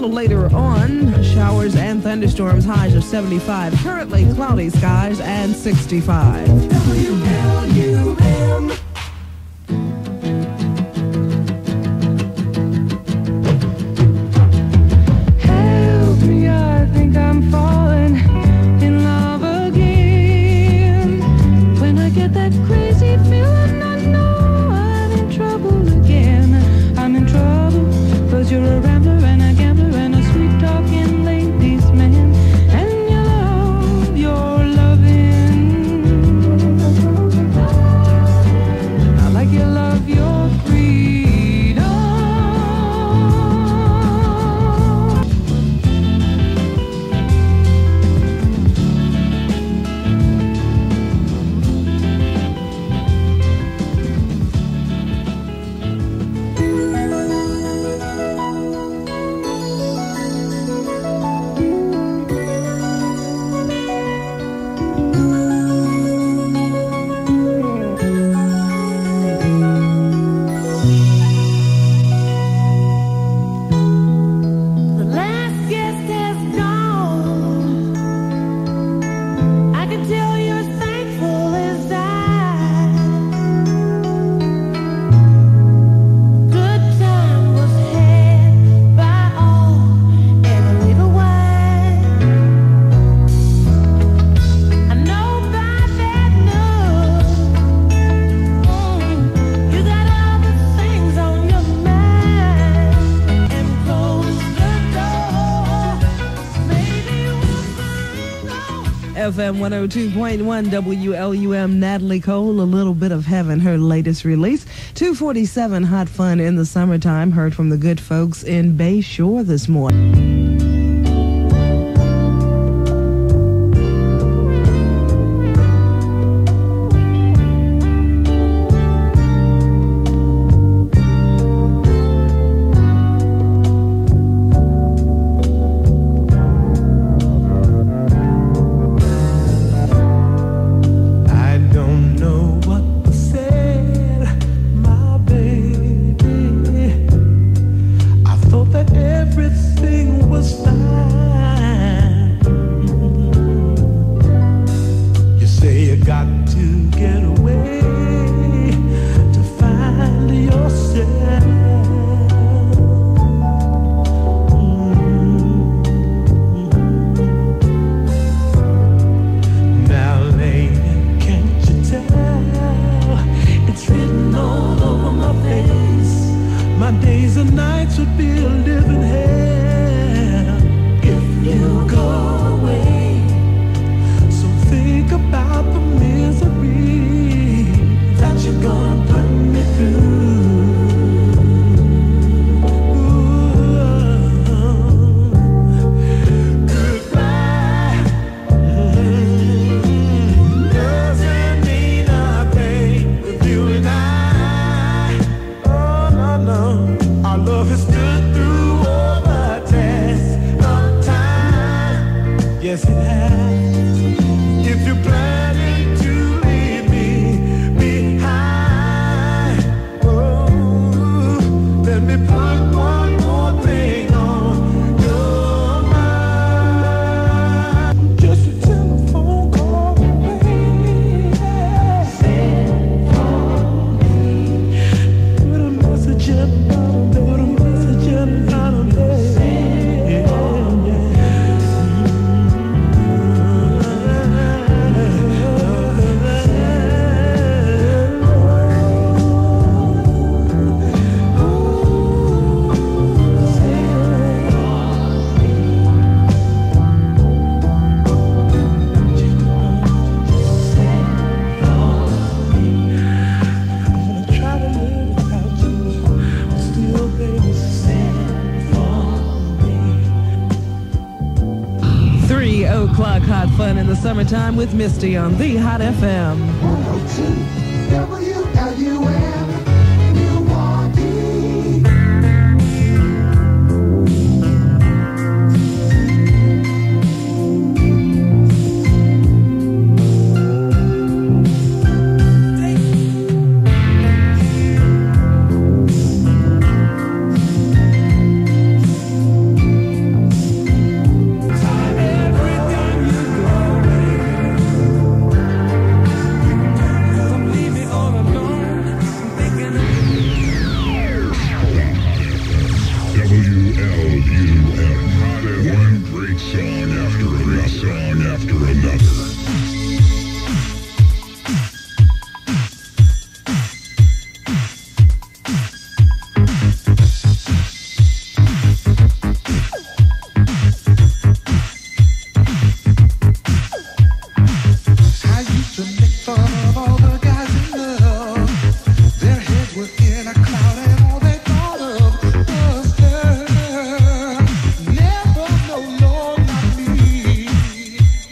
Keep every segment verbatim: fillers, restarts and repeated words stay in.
little later on, showers and thunderstorms, highs of seventy-five. Currently cloudy skies and sixty-five. W L U M. Help me, I think I'm falling in love again. When I get that crazy feeling, I know I'm in trouble again. I'm in trouble, 'cause you're a rambler and a gambler and a sweet-talking ladies' man. And you love your loving. I like you love your freedom. The last guest has gone. I can tell you're thankful as I. Good time was had by all and a little wine. I know by that look, mm, you got other things on your mind. And close the door. Maybe we'll find out. F M one oh two point one W L U M, Natalie Cole, A Little Bit of Heaven, her latest release. two forty-seven, Hot Fun in the Summertime, heard from the good folks in Bay Shore this morning. I don't know what was said, my baby. I thought that everything was fine. You say you got to get away to find yourself. Now, lady, can't you tell? It's written all over my face. My days and nights would be a living hell if you go away. So think about the misery that you're gonna put me through. Goodbye. Doesn't mean nothing with you and I. Oh no, no, our love has stood through all the tests of time. Yes, it has. If you're planning to leave me behind, oh, let me put one more thing on your mind. Just a telephone call away. Send for me. Put a message in, put a message in, I don't know. three o'clock Hot Fun in the Summertime with Misty on the Hot F M. one oh two W L U M, Milwaukee. One great song after another, song after another. I used to make fun of all the guys in love. Their heads were in a cloud and all they thought of was her. Never, no, no, not me.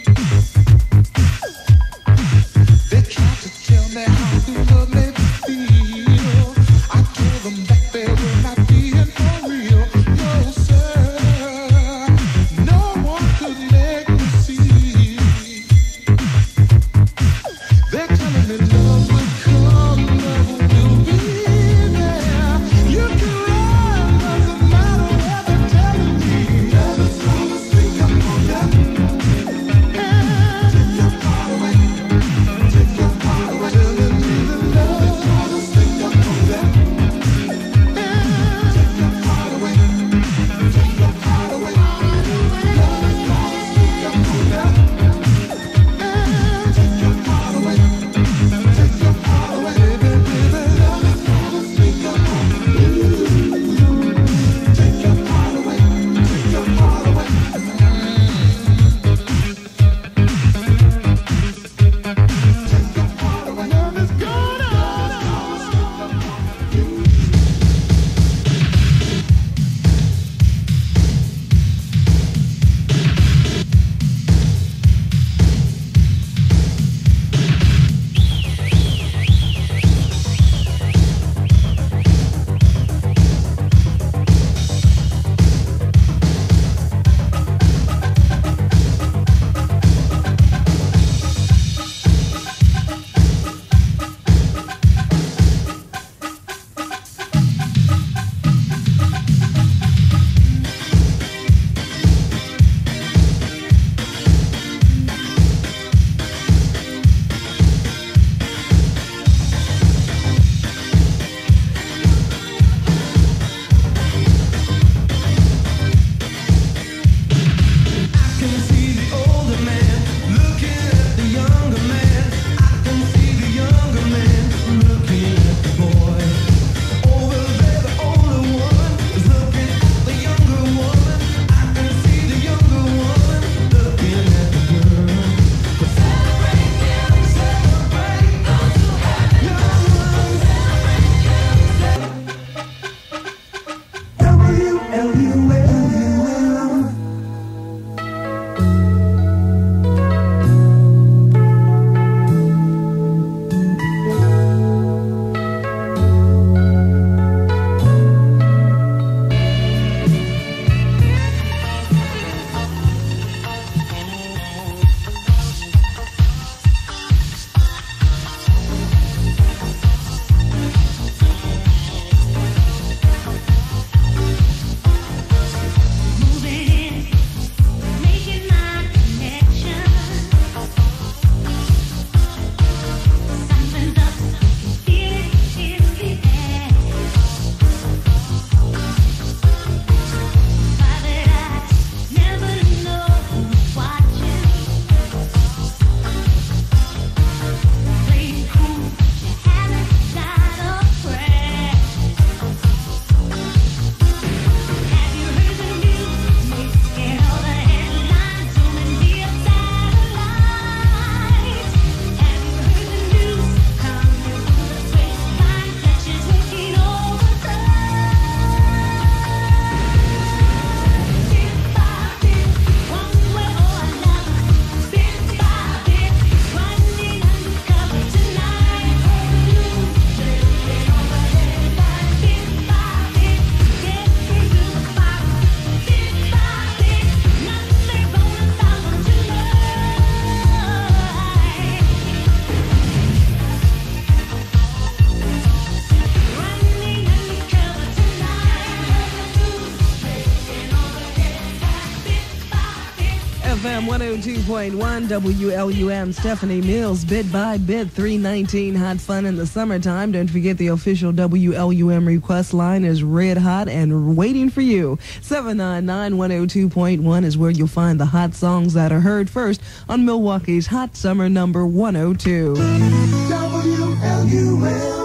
F M one oh two point one W L U M. Stephanie Mills, bit by bit, three nineteen. Hot fun in the summertime. Don't forget the official W L U M request line is red hot and waiting for you. seven nine nine, one oh two point one is where you'll find the hot songs that are heard first on Milwaukee's Hot Summer number one oh two. W L U M.